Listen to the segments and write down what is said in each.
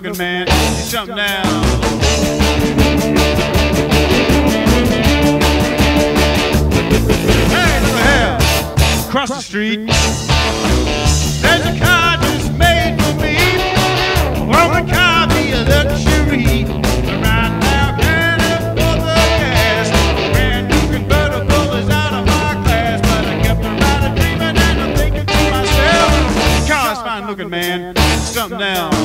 looking man, he's something else. Hey, look here, across the street, there's a car just made for me. Won't the car be a luxury? Right now, can afford the gas. Brand new convertible is out of my class, but I kept a ride of dreaming and I'm thinking to myself, the car's fine looking man, something else.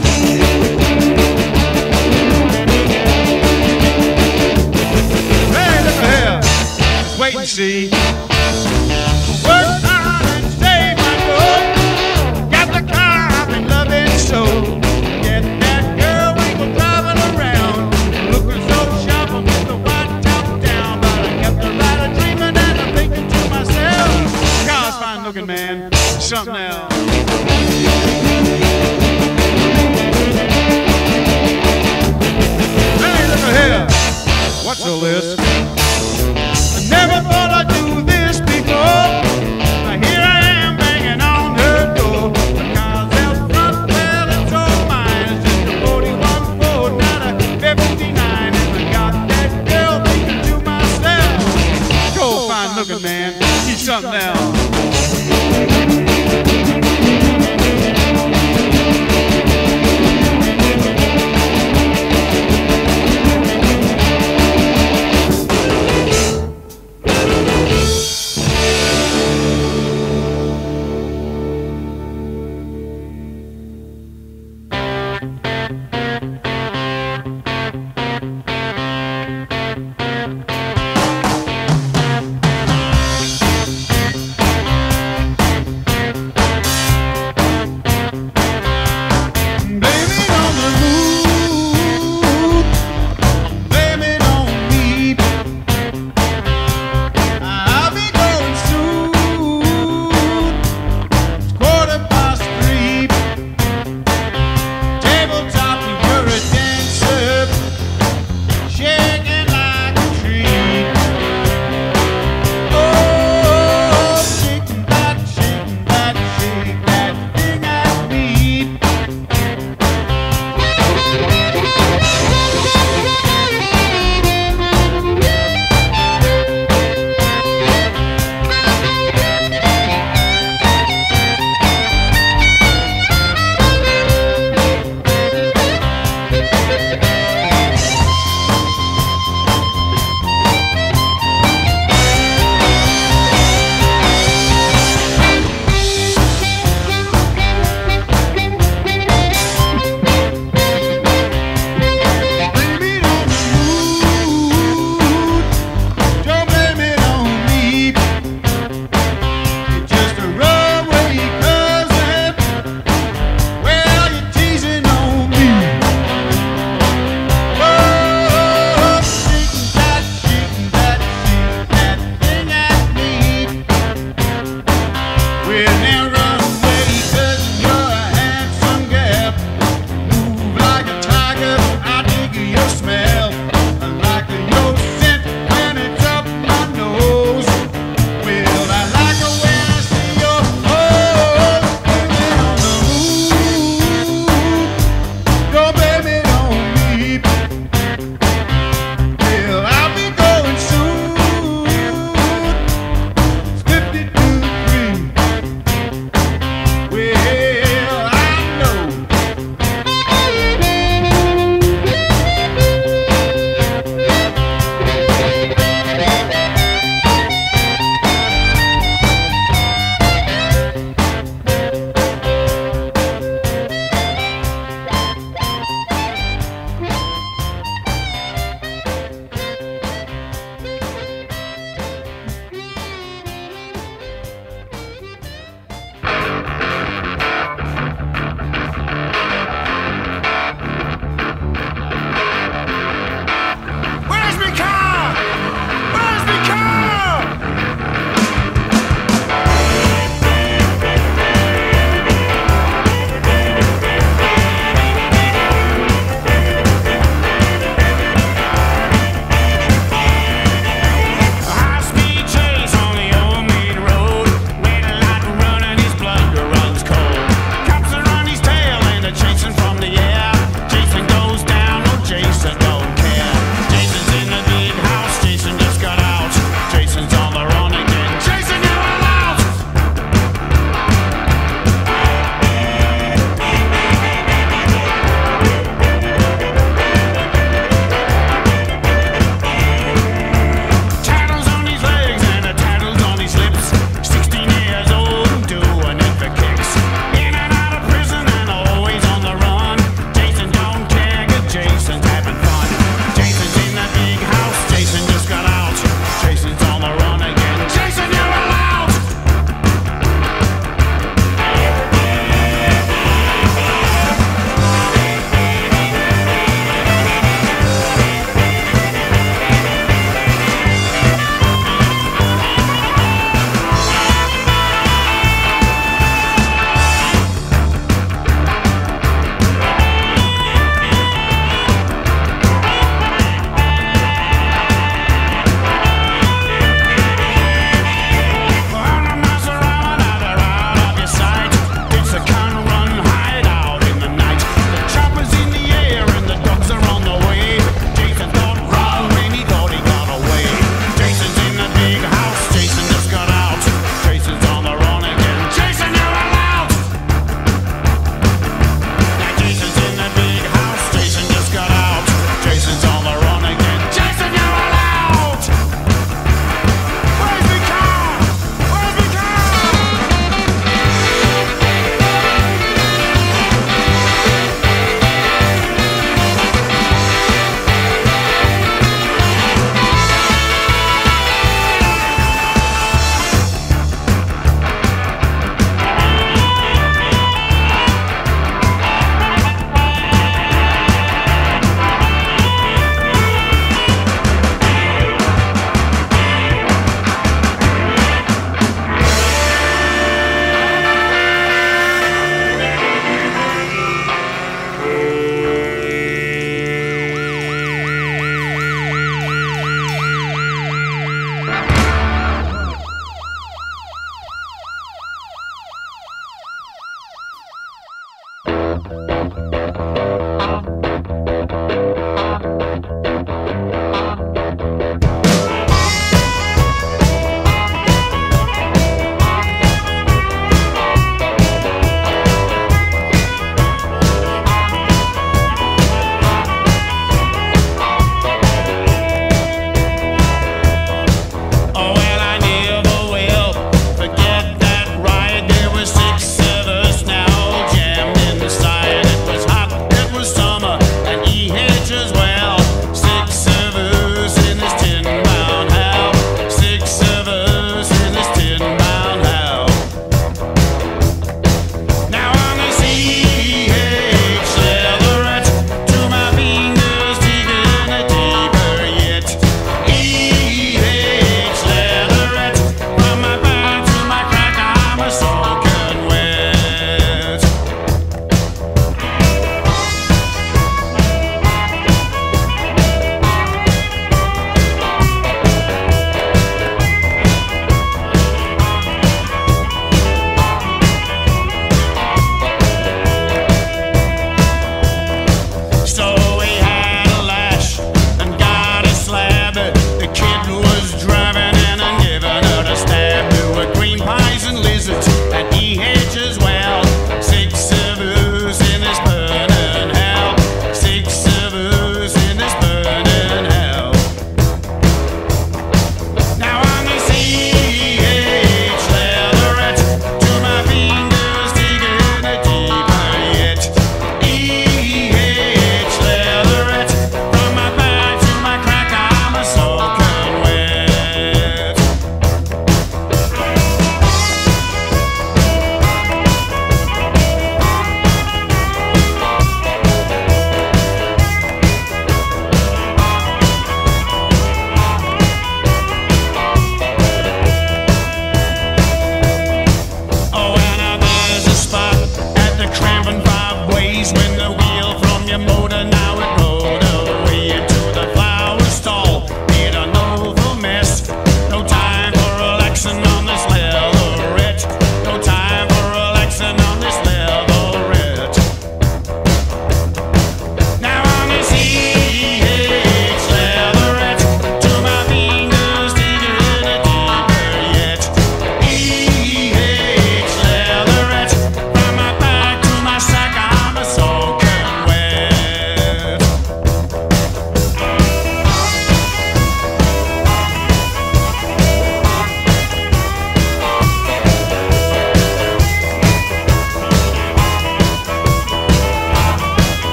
Hey, look here, just wait and see. Work hard and save my dough. Got the car I've been loving so. Get that girl we were driving around, looking so sharp with the white top down. But I kept the ride of dreaming and I'm thinking to myself, car's fine looking man, something else. Hey, look here, what's the list? I never thought I'd do this before. Now here I am banging on her door. The car's out front, well, it's all mine. It's just a 41 Ford, not a 59. And I got that girl thinking to myself, go fine looking man, he's something else.